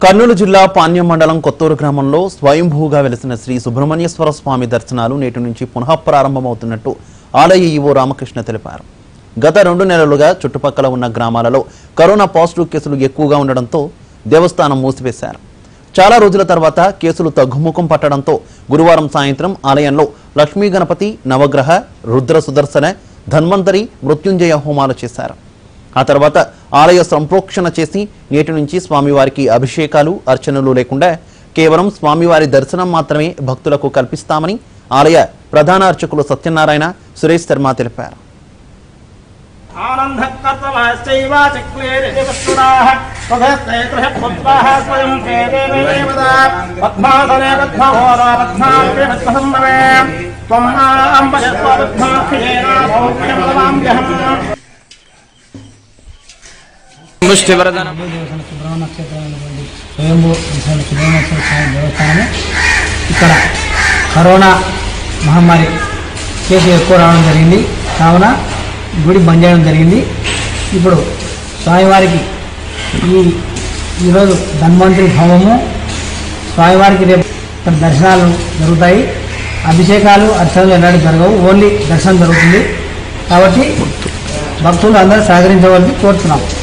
కర్నూలు జిల్లా పాణ్యం మండలం కొత్తూరు గ్రామంలో స్వయంభూగా వెలిసిన శ్రీ సుబ్రహ్మణ్యేశ్వర స్వామి దర్శనాలు నేటి నుంచి పునః ప్రారంభమవుతున్నట్టు ఆలయ ఈవో రామకృష్ణ తెలిపారు. గత 2 నెలలుగా చుట్టుపక్కల ఉన్న గ్రామాలలో కరోనా పాజిటివ్ కేసులు ఎక్కువగా ఉండడంతో దేవస్థానం మూసివేశారు. చాలా రోజుల తర్వాత కేసులు తగ్గుముఖం పట్టడంతో గురువారం సాయంత్రం ఆలయంలో లక్ష్మీ గణపతి, నవగ్రహ, రుద్ర సుదర్శన, ధన్వంతరి, మృత్యుంజయ హోమాలు చేశారు. ఆ తర్వాత ఆలయ సంప్రోక్షణ చేసి నేటి నుంచి స్వామివారికి అభిషేకాలు, అర్చనలు లేకుండా కేవలం స్వామివారి దర్శనం మాత్రమే భక్తులకు కల్పిస్తామని ఆలయ ప్రధాన అర్చకులు సత్యనారాయణ, సురేష్ శర్మ తెలిపారు. ఇక్కడ కరోనా మహమ్మారి కేసు ఎక్కువ రావడం జరిగింది. కావున గుడి బంద్ చేయడం జరిగింది. ఇప్పుడు స్వామివారికి ఈరోజు ధన్వంతరి హోమము, స్వామివారికి రేపు దర్శనాలు జరుగుతాయి. అభిషేకాలు, అర్చనలు ఎలాంటి జరగవు, ఓన్లీ దర్శనం జరుగుతుంది. కాబట్టి భక్తులు అందరూ సహకరించవలసి కోరుతున్నాం.